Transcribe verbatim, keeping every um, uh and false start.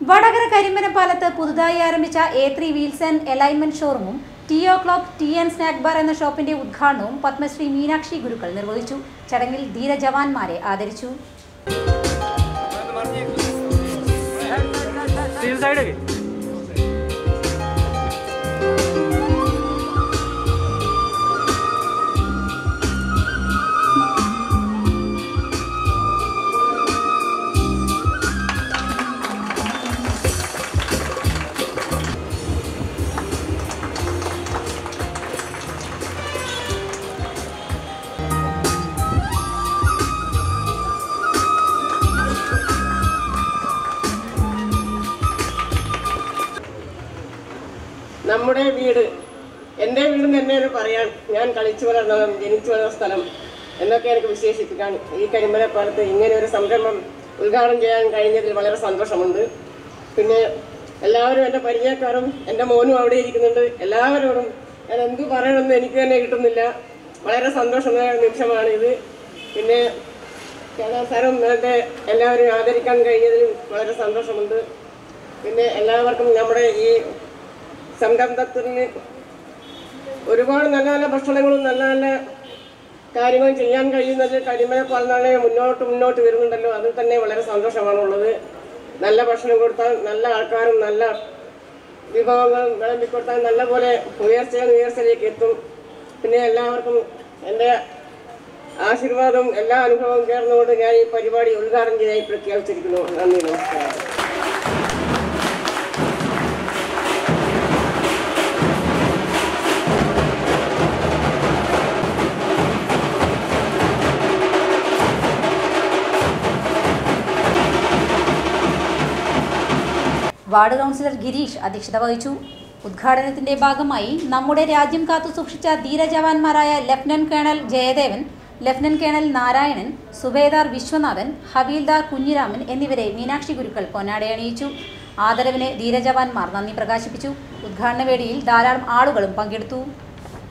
വടകര കരിമ്പനപാലത്ത് പുതുതായി ആരംഭിച്ച A three wheels and alignment ഷോറൂമും tea o'clock tea and snack bar എന്ന ഷോപ്പിന്റെ ഉദ്ഘാടനവും പത്മശ്രീ മീനാക്ഷി ഗുരുക്കൾ നിർവഹിച്ചു. ചടങ്ങിൽ ധീരജവാന്മാരെ ആദരിച്ചു. നമ്മുടെ വീട് എൻ്റെ വീട് തന്നെയാണ് പറയാൻ. ഞാൻ കളിച്ചു വളർന്നതും ജനിച്ചു വളർന്ന സ്ഥലം എന്നൊക്കെ എനിക്ക് വിശേഷിപ്പിക്കാൻ ഈ കരിമ്പനപ്പാലത്ത് ഇങ്ങനെ ഒരു സംരംഭം ഉദ്ഘാടനം ചെയ്യാൻ കഴിഞ്ഞതിൽ വളരെ സന്തോഷമുണ്ട്. പിന്നെ എല്ലാവരും എൻ്റെ പരിചയക്കാരും എൻ്റെ മോനും അവിടെ ഇരിക്കുന്നുണ്ട്. എല്ലാവരോടും ഞാൻ എന്ത് പറയണമെന്ന് എനിക്ക് തന്നെ കിട്ടുന്നില്ല. വളരെ സന്തോഷമായ നിമിഷമാണിത്. പിന്നെ സാറും നേരത്തെ എല്ലാവരും ആദരിക്കാൻ കഴിഞ്ഞതിൽ വളരെ സന്തോഷമുണ്ട്. പിന്നെ എല്ലാവർക്കും നമ്മുടെ ഈ സംരംഭത്തിന് ഒരുപാട് നല്ല നല്ല ഭക്ഷണങ്ങളും നല്ല നല്ല കാര്യങ്ങളും ചെയ്യാൻ കഴിയുന്നത് കരിമ്പനപ്പാലിനാണ് മുന്നോട്ട് മുന്നോട്ട് വരുന്നുണ്ടല്ലോ. അതിൽ തന്നെ വളരെ സന്തോഷമാണുള്ളത്. നല്ല ഭക്ഷണം കൊടുത്താൽ നല്ല ആൾക്കാരും നല്ല വിഭവങ്ങൾ വിളമ്പിക്കൊടുത്താൽ നല്ല പോലെ ഉയർച്ചയിൽ ഉയർച്ചയിലേക്ക് എത്തും. പിന്നെ എല്ലാവർക്കും എൻ്റെ ആശീർവാദവും എല്ലാ അനുഭവവും ചേർന്നുകൊണ്ട് ഞാൻ ഈ പരിപാടി ഉദ്ഘാടനം ചെയ്തായി പ്രഖ്യാപിച്ചിരിക്കുന്നു. നന്ദി, നമസ്കാരം. വാർഡ് കൗൺസിലർ ഗിരീഷ് അധ്യക്ഷത വഹിച്ചു. ഉദ്ഘാടനത്തിന്റെ ഭാഗമായി നമ്മുടെ രാജ്യം കാത്തു സൂക്ഷിച്ച ധീരജവാന്മാരായ lieutenant colonel Jayadevan, lieutenant colonel Narayanan, subedar Viswanathan, havildar Kunhiraman എന്നിവരെ മീനാക്ഷി ഗുരുക്കൾ പൊന്നാടയണിയിച്ചു. ആദരവിന് ധീരജവാന്മാർ നന്ദി പ്രകാശിപ്പിച്ചു. ഉദ്ഘാടന വേദിയിൽ ധാരാളം ആളുകളും പങ്കെടുത്തു.